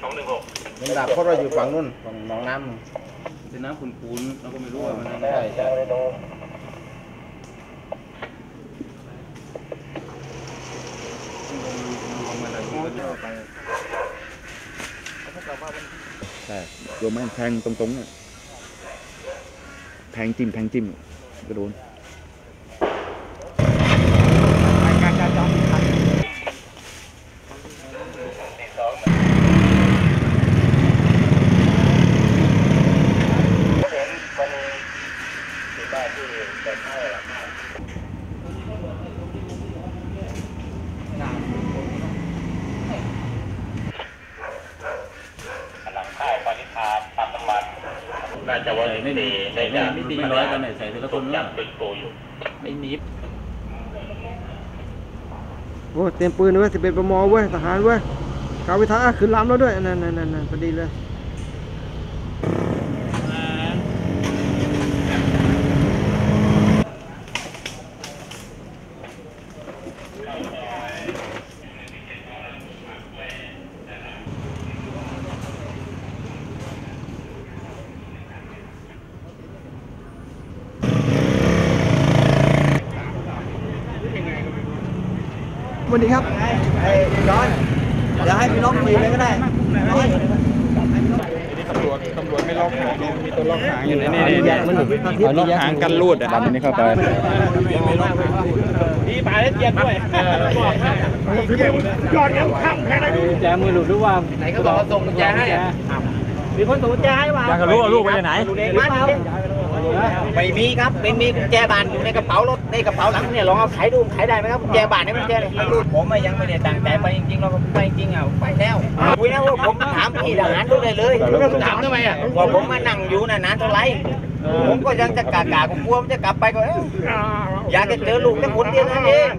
มันดับเพราะเราอยู่ฝั่งนู้นฝั่งหนองน้ำเป็นน้ำขุ่นๆเราก็ไม่รู้ว่ามันใช่ใช่ใช่โยมแม่งแทงตรงๆเนี่ยแทงจิ้มกระโดนน่าจะว่าไม่ดีไม่ร้อยกันไหนใส่ทีละคนเนี่ยเป็นโกอยู่ไม่นิบโอ้เตรียมปืนด้วย11 ปม.เว้ยทหารเว้ยกาวิทาขึ้นลำแล้วด้วยนั่นพอดีเลยสวัสดีครับไอ้ย้อนเดี๋ยวให้พี่น้องขี่เลยก็ได้ตำรวจไม่ล็อกหางมีตัวล็อกหางอยู่ในนี่ล็อกหางกันรูดอ่ะดันอันนี้เข้าไปดีป่าเจียนด้วยยอดยังข้ามแค่ไหนแจมือหลุดหรือว่าไหนก็บอกส่งกุญแจให้มีคนส่งกุญแจให้มาอยากรู้ว่าลูกไปไหนไม่มีครับไม่มีกุญแจบานอยู่ในกระเป๋ารถในกระเป๋าหลังเนี่ยลองเอาไขดูไขได้ไหมครับกุญแจบานเนี่ยกุญแจเลยผมยังไม่ได้ตั้งใจไปจริงๆเราไปจริงอ่ะไปแล้วคุยนะว่าผมถามพี่ทหารดูได้เลยถามทำไมอ่ะว่าผมมานั่งอยู่นานเท่าไหร่ผมก็ยังจะกากผมกลัวมันจะกลับไปก็อยากจะเจอลูกแค่คนเดียวนั่นเอง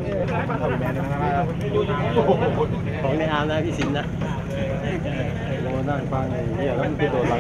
ของในอาร์มนะพี่สินนะโอ้นั่งฟังไอ้เหี้ยแล้วมันคือตัวหลัง